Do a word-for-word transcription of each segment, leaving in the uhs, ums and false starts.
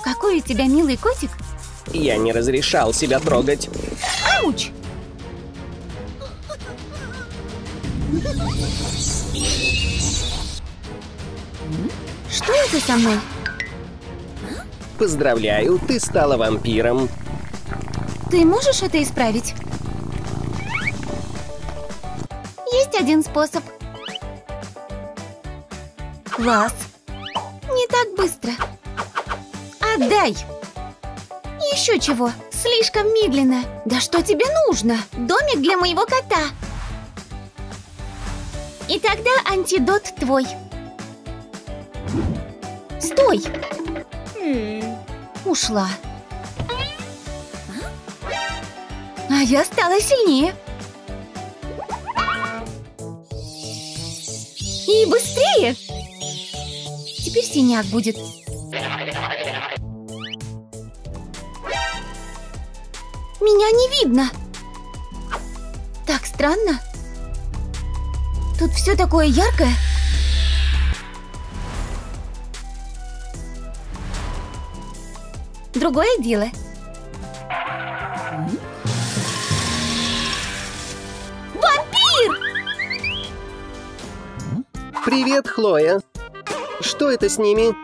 Какой у тебя милый котик. Я не разрешал себя трогать. Ауч! Что это со мной? Поздравляю, ты стала вампиром. Ты можешь это исправить? Есть один способ. Класс. Не так быстро. Отдай. Еще чего? Слишком медленно. Да что тебе нужно? Домик для моего кота. И тогда антидот твой. Стой! Ушла. А я стала сильнее. И быстрее. Теперь синяк будет. Меня не видно. Так странно. Тут все такое яркое. Другое дело. Вампир! Привет, Хлоя. Что это с ними?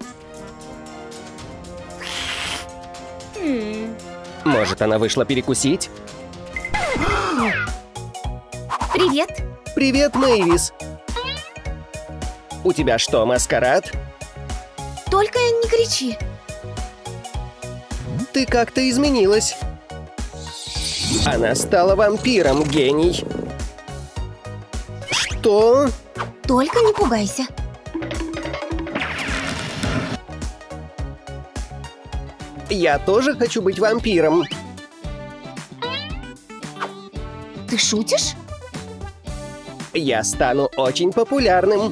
Может, она вышла перекусить? Привет. Привет, Мэйвис. У тебя что, маскарад? Только не кричи. Ты как-то изменилась. Она стала вампиром, гений. Что? Только не пугайся. Я тоже хочу быть вампиром. Ты шутишь? Я стану очень популярным.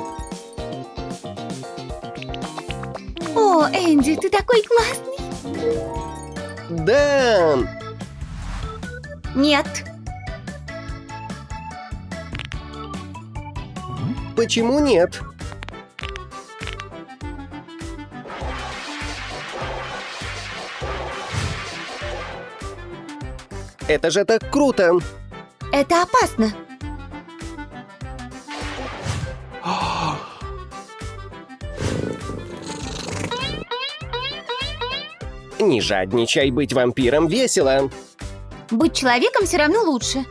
О, Энди, ты такой классный. Да. Нет. Почему нет? Это же так круто! Это опасно. Не жадничай, быть вампиром весело. Быть человеком все равно лучше.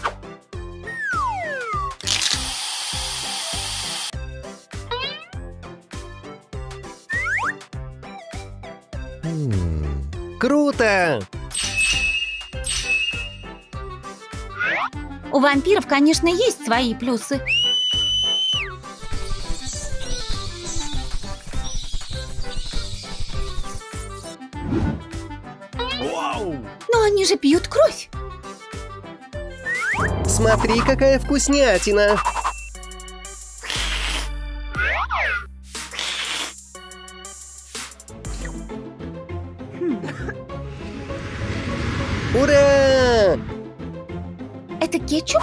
Круто! У вампиров, конечно, есть свои плюсы. Но они же пьют кровь. Смотри, какая вкуснятина! Ура! Это кетчуп?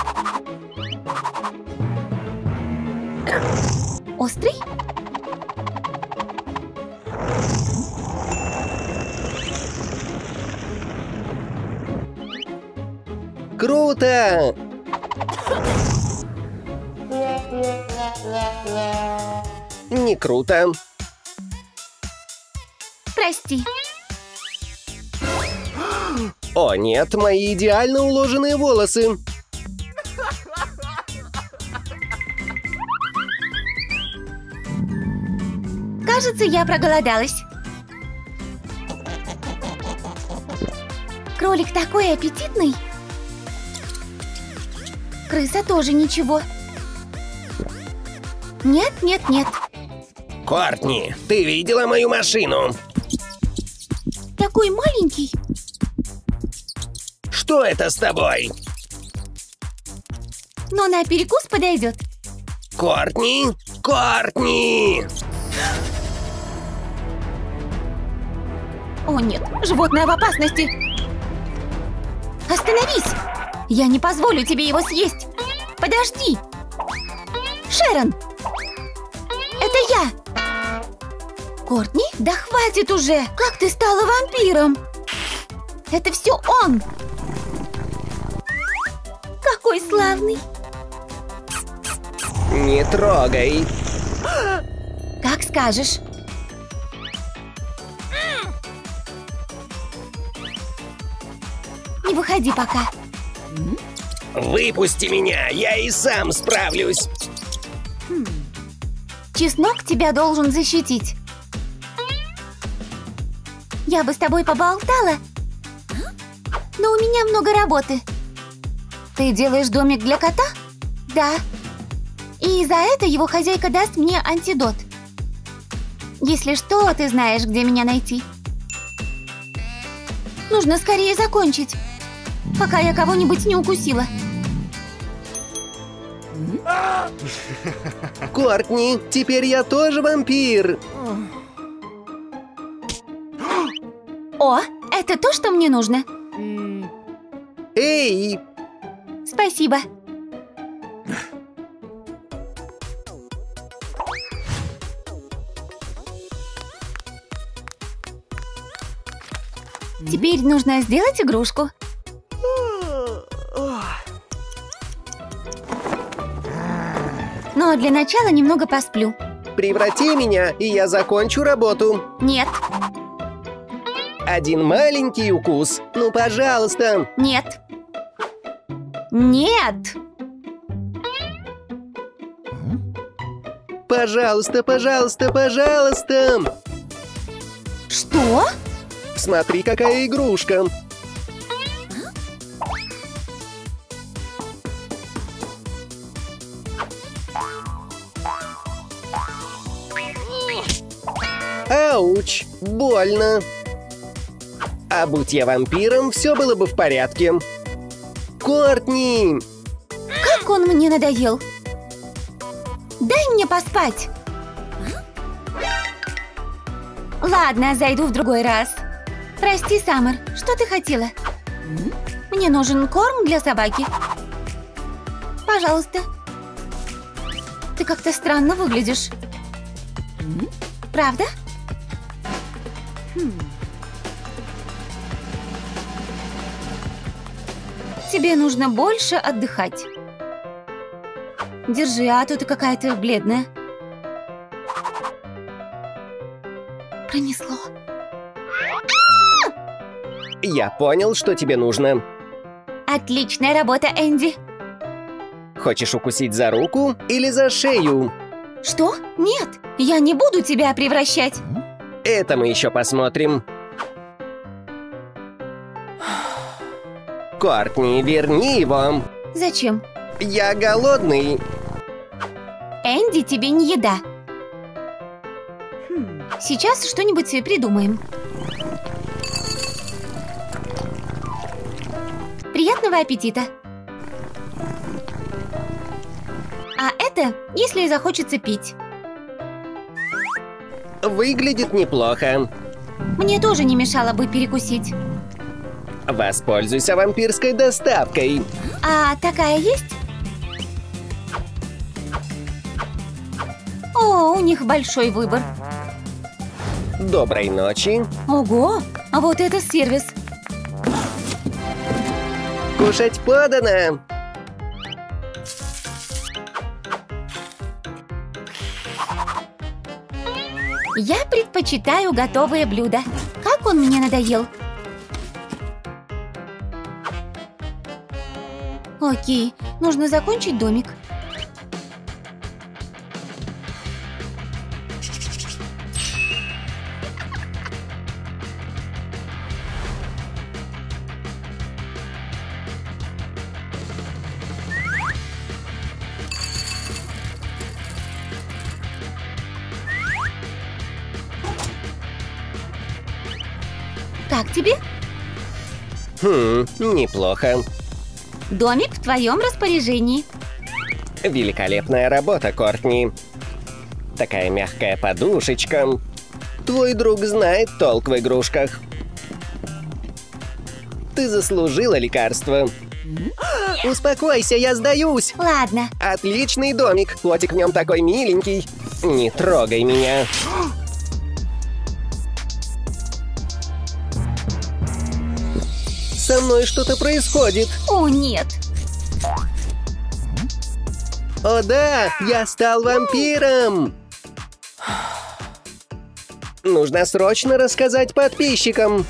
Острый? Круто! Не круто. Прости. О нет, мои идеально уложенные волосы. Кажется, я проголодалась. Кролик такой аппетитный. Крыса тоже ничего. Нет, нет, нет. Кортни, ты видела мою машину? Такой маленький. Что это с тобой? Но на перекус подойдет. Кортни? Кортни! О нет, животное в опасности. Остановись! Я не позволю тебе его съесть. Подожди! Шерон! Это я! Кортни? Да хватит уже! Как ты стала вампиром? Это все он! Какой славный! Не трогай. Как скажешь. Не выходи пока. Выпусти меня, я и сам справлюсь. Чеснок тебя должен защитить. Я бы с тобой поболтала, но у меня много работы. Ты делаешь домик для кота? Да. И за это его хозяйка даст мне антидот. Если что, ты знаешь, где меня найти. Нужно скорее закончить, пока я кого-нибудь не укусила. Кортни, теперь я тоже вампир. О, это то, что мне нужно. Эй! Спасибо. Теперь нужно сделать игрушку. Но для начала немного посплю. Преврати меня, и я закончу работу. Нет, Один маленький укус. Ну, пожалуйста. нет. Нет! Пожалуйста, пожалуйста, пожалуйста. Что? Смотри, какая игрушка. Ауч, больно. А будь я вампиром, все было бы в порядке. Кортни! Как он мне надоел. Дай мне поспать. Ладно, зайду в другой раз. Прости, Саммер, что ты хотела? Мне нужен корм для собаки. Пожалуйста. Ты как-то странно выглядишь. Правда? Тебе нужно больше отдыхать. Держи, а то ты какая-то бледная. Пронесло. Я понял, что тебе нужно. Отличная работа, Энди. Хочешь укусить за руку или за шею? Что? Нет, я не буду тебя превращать. Это мы еще посмотрим. Кортни, верни его. Зачем? Я голодный. Энди тебе не еда. Сейчас что-нибудь придумаем. Приятного аппетита. А это, если захочется пить. Выглядит неплохо. Мне тоже не мешало бы перекусить. Воспользуйся вампирской доставкой. А такая есть? О, у них большой выбор. Доброй ночи. Ого, а вот это сервис. Кушать подано. Я предпочитаю готовые блюда. Как он мне надоел. Окей, нужно закончить домик. Как тебе? Хм, неплохо. Домик в твоем распоряжении. Великолепная работа, Кортни. Такая мягкая подушечка. Твой друг знает толк в игрушках. Ты заслужила лекарство. Успокойся, я сдаюсь. Ладно. Отличный домик. Котик в нем такой миленький. Не трогай меня. Со мной что-то происходит. О, нет. О да, я стал вампиром. Нужно срочно рассказать подписчикам.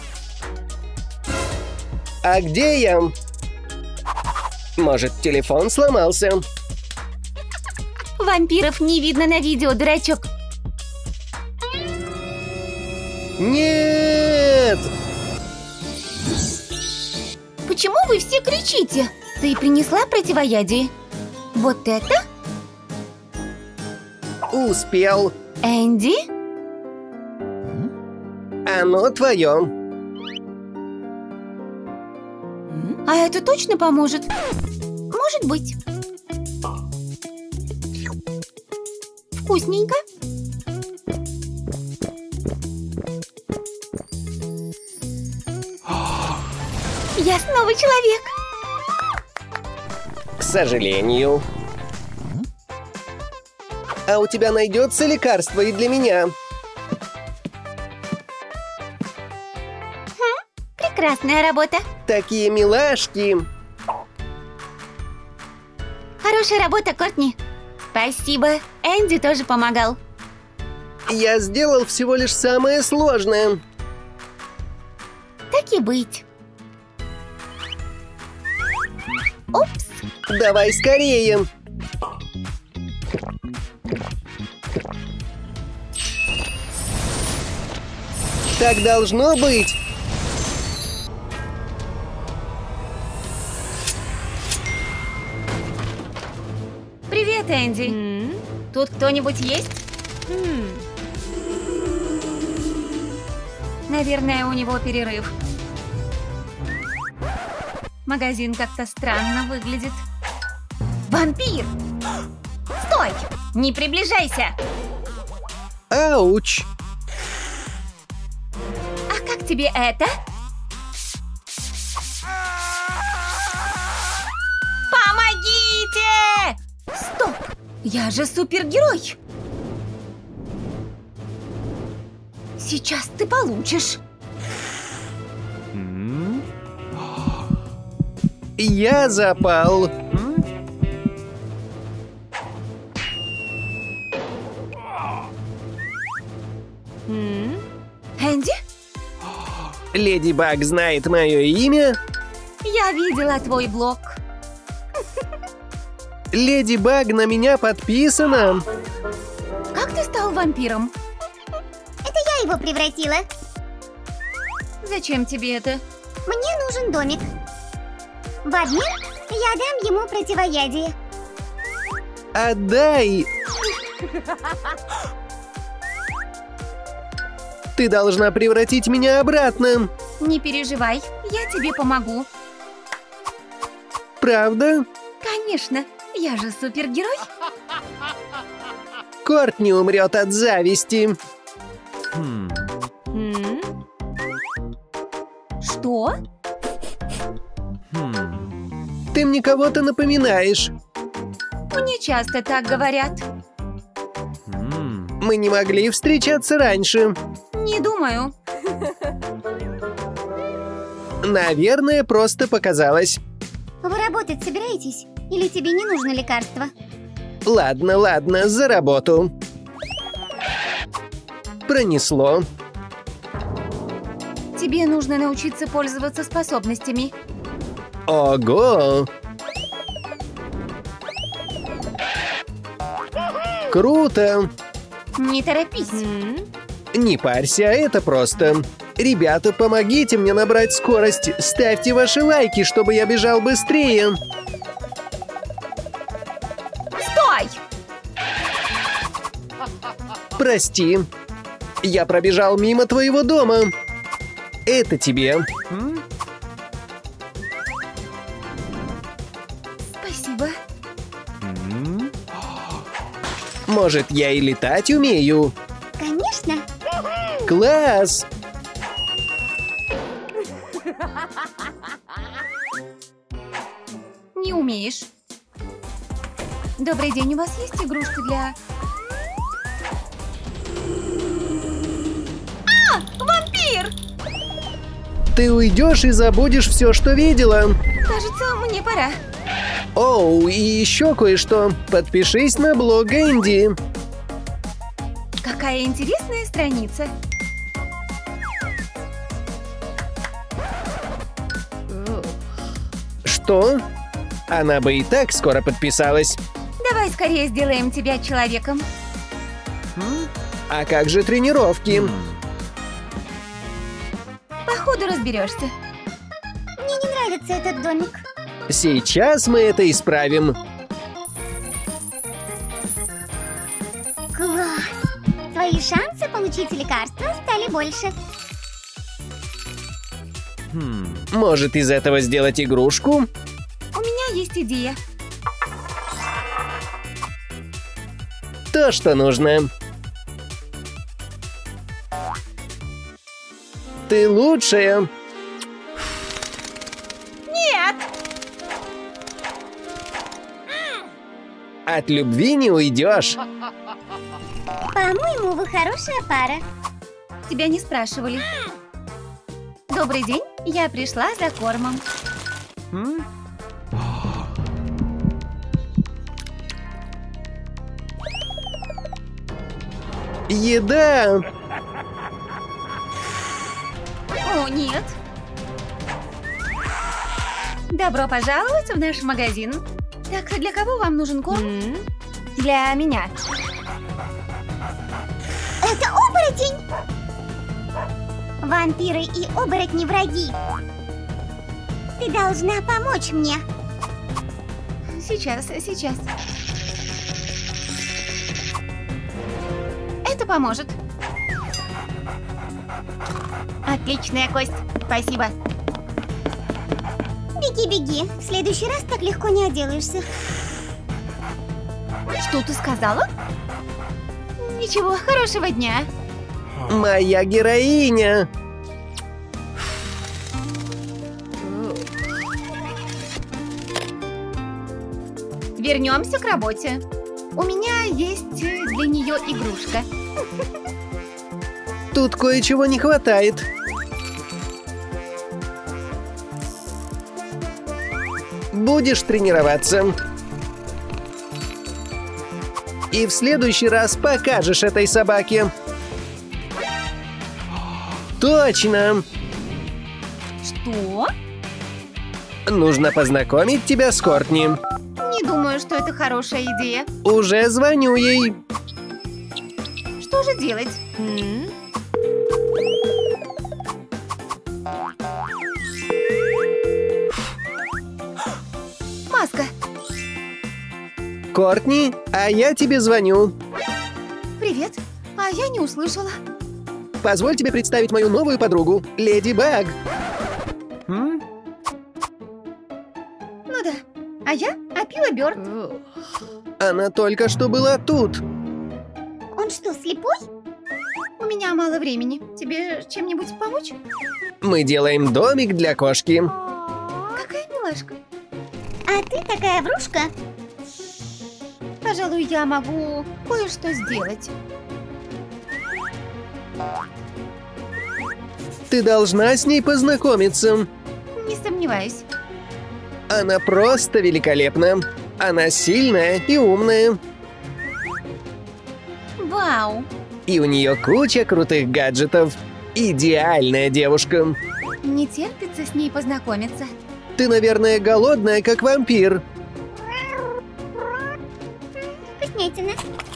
А где я? Может, телефон сломался? Вампиров не видно на видео, дурачок. Нет! Почему вы все кричите? Ты принесла противоядие? Вот это? Успел. Энди? Оно твое. А это точно поможет? Может быть. Вкусненько. Я снова человек. К сожалению. А у тебя найдется лекарство и для меня? Хм, прекрасная работа. Такие милашки. Хорошая работа, Кортни. Спасибо. Энди тоже помогал. Я сделал всего лишь самое сложное. Так и быть. Упс. Давай скорее. Так должно быть. Привет, Энди. Mm? Тут кто-нибудь есть? Mm. Наверное, у него перерыв. Магазин как-то странно выглядит. Вампир! Стой! Не приближайся! Ауч! А как тебе это? Помогите! Стоп! Я же супергерой! Сейчас ты получишь. Я запал. Энди? Леди Баг знает мое имя? Я видела твой блог. Леди Баг на меня подписана. Как ты стал вампиром? Это я его превратила. Зачем тебе это? Мне нужен домик. В обмен я дам ему противоядие. Отдай! Ты должна превратить меня обратно. Не переживай, я тебе помогу. Правда? Конечно, я же супергерой. Кортни умрет от зависти. Что? Ты мне кого-то напоминаешь. Мне часто так говорят. Мы не могли встречаться раньше. Не думаю. Наверное, просто показалось. Вы работать собираетесь? Или тебе не нужно лекарство? Ладно, ладно, за работу. Пронесло. Тебе нужно научиться пользоваться способностями. Ого! Круто! Не торопись. Не парься, это просто. Ребята, помогите мне набрать скорость. Ставьте ваши лайки, чтобы я бежал быстрее. Стой! Прости. Я пробежал мимо твоего дома. Это тебе. Спасибо. Может, я и летать умею? Конечно. Класс! Не умеешь. Добрый день, у вас есть игрушка для... А! Вампир! Ты уйдешь и забудешь все, что видела. Кажется, мне пора. Оу, и еще кое-что. Подпишись на блог Энди. Какая интересная страница. Что? Она бы и так скоро подписалась. Давай скорее сделаем тебя человеком. А как же тренировки? Походу разберешься. Мне не нравится этот домик. Сейчас мы это исправим. Класс! Твои шансы получить лекарство стали больше. Может, из этого сделать игрушку? У меня есть идея. То, что нужно. Ты лучшая. Нет! От любви не уйдешь. По-моему, вы хорошая пара. Тебя не спрашивали. Добрый день, я пришла за кормом. Еда. О, нет. Добро пожаловать в наш магазин. Так, для кого вам нужен корм? Для меня. Это оборотень! Вампиры и оборотни враги. Ты должна помочь мне. Сейчас, сейчас. Это поможет. Отличная кость. Спасибо. Беги, беги. В следующий раз так легко не отделаешься. Что ты сказала? Ничего, хорошего дня. Моя героиня. Вернемся к работе. У меня есть для нее игрушка. Тут кое-чего не хватает. Будешь тренироваться. И в следующий раз покажешь этой собаке. Точно! Что? Нужно познакомить тебя с Кортни. Не думаю, что это хорошая идея. Уже звоню ей. Что же делать? Маска. Кортни, а я тебе звоню. Привет. А я не услышала. Позволь тебе представить мою новую подругу, Леди Баг. Ну да. А я Апила Бёрд. Она только что была тут. Он что, слепой? У меня мало времени. Тебе чем-нибудь помочь? Мы делаем домик для кошки. Какая милашка. А ты такая врушка. Пожалуй, я могу кое-что сделать. Ты должна с ней познакомиться. Не сомневаюсь. Она просто великолепна. Она сильная и умная. Вау. И у нее куча крутых гаджетов. Идеальная девушка. Не терпится с ней познакомиться. Ты, наверное, голодная, как вампир. Вкуснятина.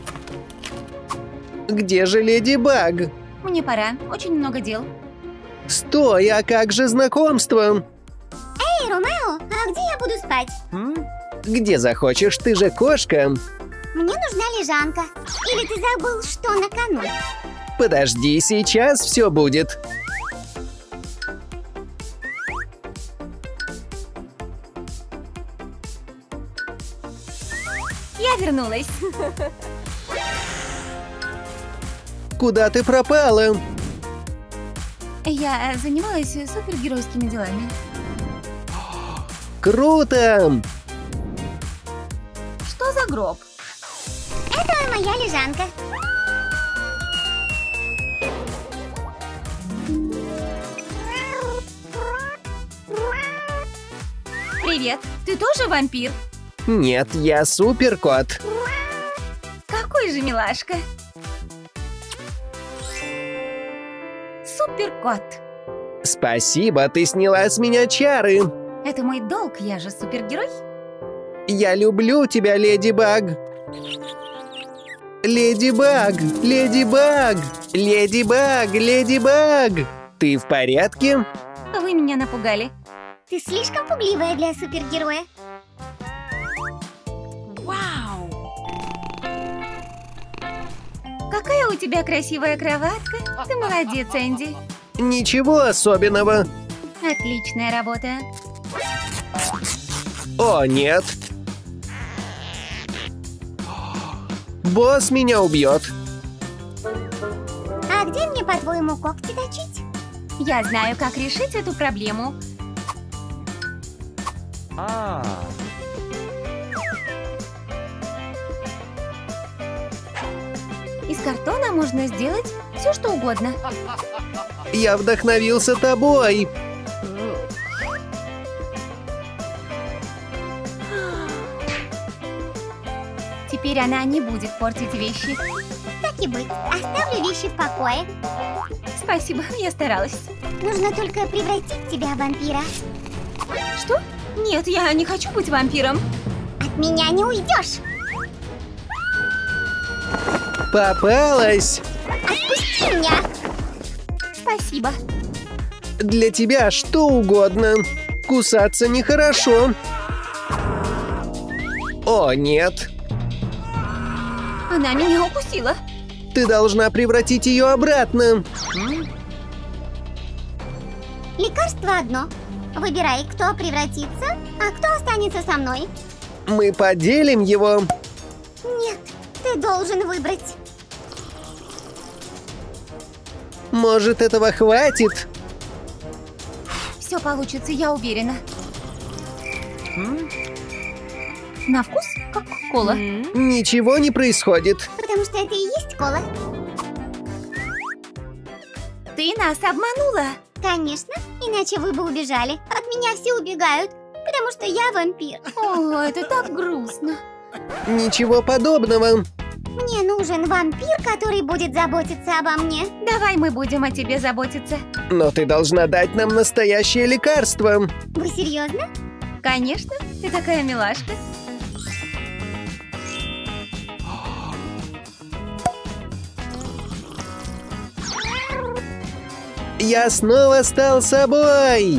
Где же Леди Баг? Мне пора. Очень много дел. Стой, а как же знакомство? Эй, Ромео, а где я буду спать? Где захочешь, ты же кошка. Мне нужна лежанка. Или ты забыл, что на кону? Подожди, сейчас все будет. Я вернулась. Куда ты пропала? Я занималась супергеройскими делами. Круто! Что за гроб? Это моя лежанка. Привет, ты тоже вампир? Нет, я суперкот. Какой же милашка. Суперкот. Спасибо, ты сняла с меня чары. Это мой долг, я же супергерой. Я люблю тебя, Леди Баг. Леди Баг, Леди Баг, Леди Баг, Леди Баг. Ты в порядке? Вы меня напугали. Ты слишком пугливая для супергероя. Вау! Какая у тебя красивая кроватка. Ты молодец, Энди. Ничего особенного. Отличная работа. О, нет. Босс меня убьет. А где мне, по-твоему, когти точить? Я знаю, как решить эту проблему. А. Из картона можно сделать все, что угодно. Я вдохновился тобой. Теперь она не будет портить вещи. Так и быть, оставлю вещи в покое. Спасибо, я старалась. Нужно только превратить тебя в вампира. Что? Нет, я не хочу быть вампиром. От меня не уйдешь. Попалась. Отпусти меня. Спасибо. Для тебя что угодно. Кусаться нехорошо. О, нет. Она меня укусила. Ты должна превратить ее обратно. Лекарство одно. Выбирай, кто превратится, а кто останется со мной. Мы поделим его. Нет, ты должен выбрать. Может, этого хватит? Все получится, я уверена. На вкус как кола. Ничего не происходит. Потому что это и есть кола. Ты нас обманула. Конечно, иначе вы бы убежали. От меня все убегают, потому что я вампир. О, это так грустно. Ничего подобного. Мне нужен вампир, который будет заботиться обо мне. Давай мы будем о тебе заботиться. Но ты должна дать нам настоящее лекарство. Вы серьезно? Конечно, ты такая милашка. Я снова стал собой.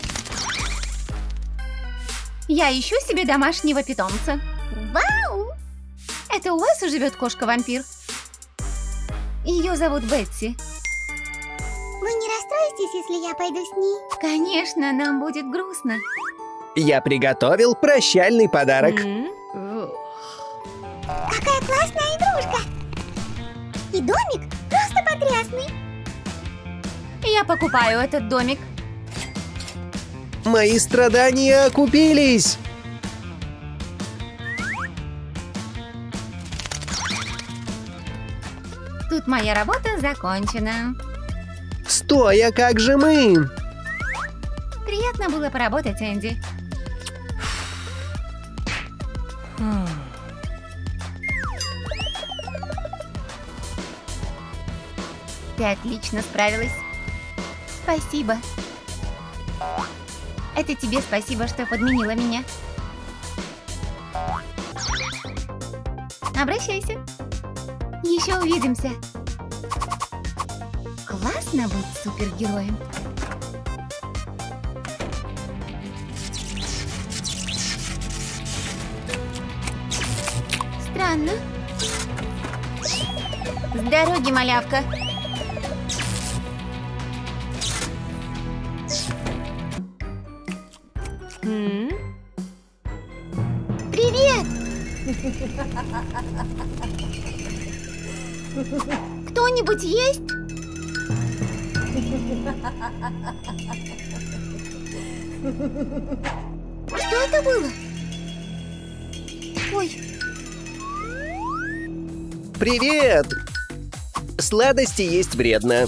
Я ищу себе домашнего питомца. Вау! Это у вас живет кошка-вампир? Ее зовут Бетси. Вы не расстроитесь, если я пойду с ней? Конечно, нам будет грустно. Я приготовил прощальный подарок. Какая классная игрушка! И домик просто потрясный. Я покупаю этот домик. Мои страдания окупились. Тут моя работа закончена. Стой, а как же мы? Приятно было поработать, Энди. Ты отлично справилась. Спасибо. Это тебе спасибо, что подменила меня. Обращайся. Еще увидимся. Классно быть супергероем. Странно. С дороги, малявка. Привет! Кто-нибудь есть? Что это было? Ой. Привет! Сладости есть вредно.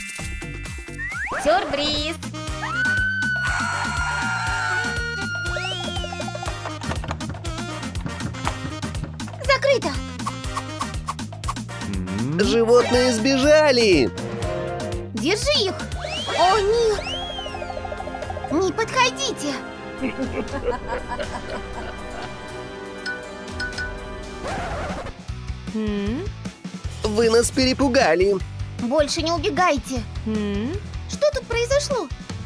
Сюрприз! закрыто. Животные сбежали! Держи их. О, нет. Не подходите. Вы нас перепугали. Больше не убегайте. Что тут произошло?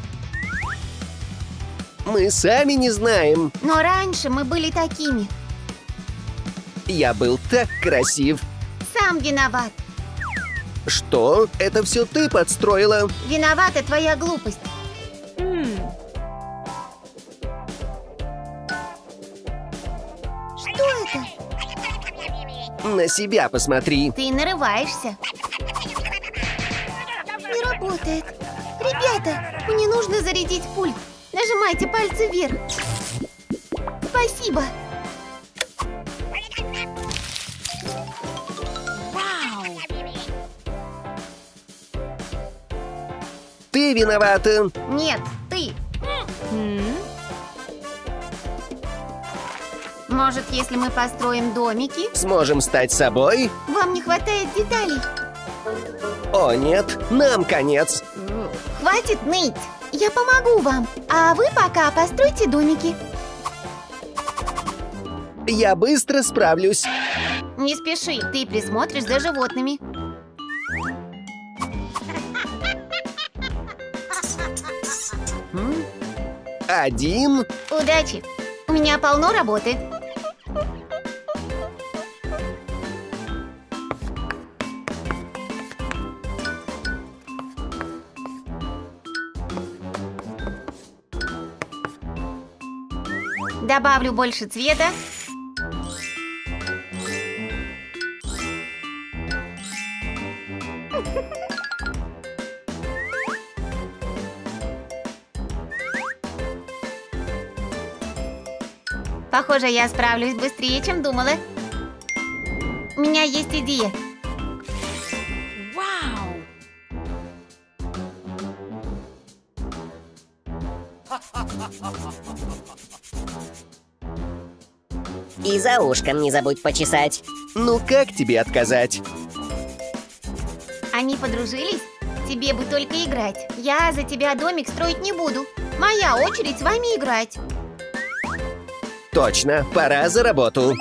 Мы сами не знаем. Но раньше мы были такими. Я был так красив. Сам виноват. Что? Это все ты подстроила? Виновата твоя глупость. Что это? На себя посмотри. Ты нарываешься. Не работает. Ребята, мне нужно зарядить пульт. Нажимайте пальцы вверх. Спасибо. Ты виновата. Нет, ты. Может, если мы построим домики? Сможем стать собой? Вам не хватает деталей. О, нет, нам конец. Хватит ныть. Я помогу вам. А вы пока постройте домики. Я быстро справлюсь. Не спеши, ты присмотришь за животными. Один. Удачи. У меня полно работы. Добавлю больше цвета. Похоже, я справлюсь быстрее, чем думала. У меня есть идея. Вау! И за ушком не забудь почесать. Ну как тебе отказать? Они подружились? Тебе бы только играть. Я за тебя домик строить не буду. Моя очередь с вами играть. Точно, пора за работу.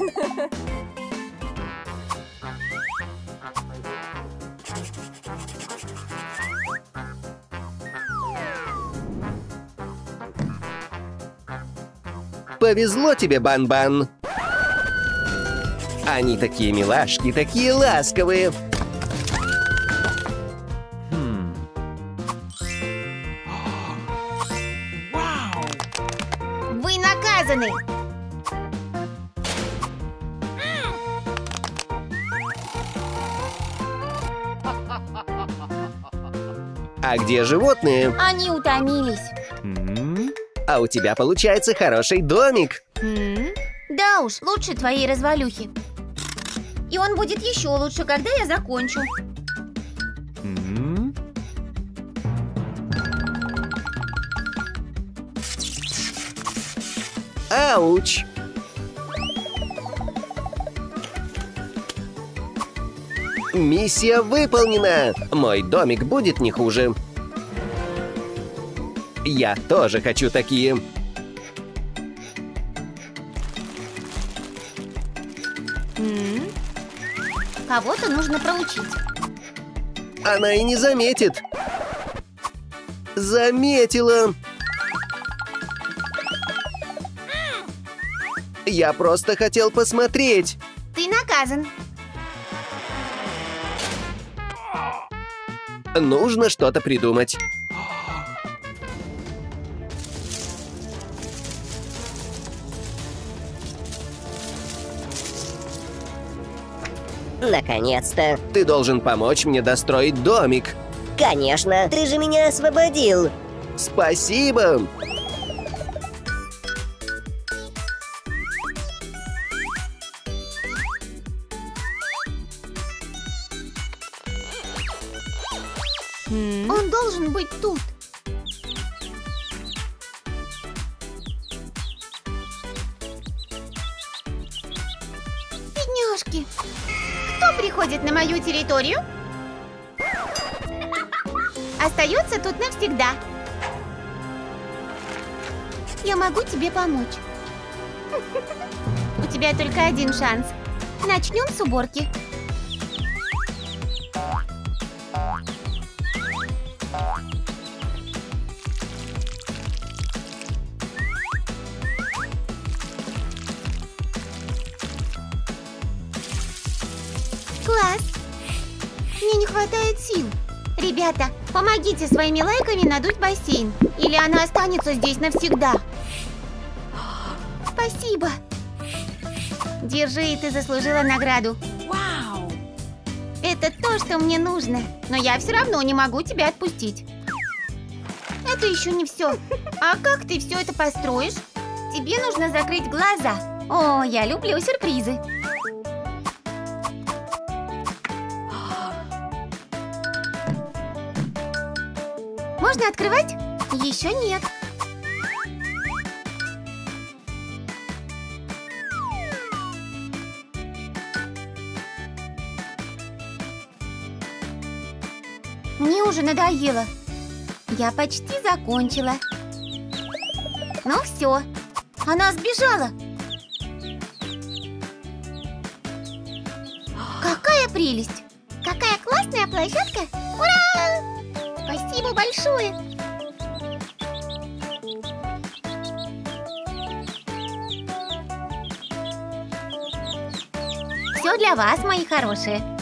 Повезло тебе, Бан-Бан. Они такие милашки, такие ласковые. Вы наказаны. А где животные? Они утомились. А у тебя получается хороший домик. Да уж, лучше твоей развалюхи. И он будет еще лучше, когда я закончу. Ауч! Миссия выполнена! Мой домик будет не хуже. Я тоже хочу такие. Кого-то нужно проучить. Она и не заметит. Заметила. Я просто хотел посмотреть. Ты наказан. Нужно что-то придумать. Наконец-то. Ты должен помочь мне достроить домик. Конечно, ты же меня освободил. Спасибо. Он должен быть тут. игрушки. Кто приходит на мою территорию, остается тут навсегда. Я могу тебе помочь. У тебя только один шанс. Начнем с уборки. Класс! Мне не хватает сил. Ребята, помогите своими лайками надуть бассейн, или она останется здесь навсегда. Спасибо. Держи, ты заслужила награду. Вау! Это то, что мне нужно, но я все равно не могу тебя отпустить. Это еще не все. А как ты все это построишь? Тебе нужно закрыть глаза. О, я люблю сюрпризы. Можно открывать? Еще нет. Мне уже надоело. Я почти закончила. Ну все, она сбежала. Какая прелесть! Какая классная площадка! Ура! Спасибо большое! Все для вас, мои хорошие.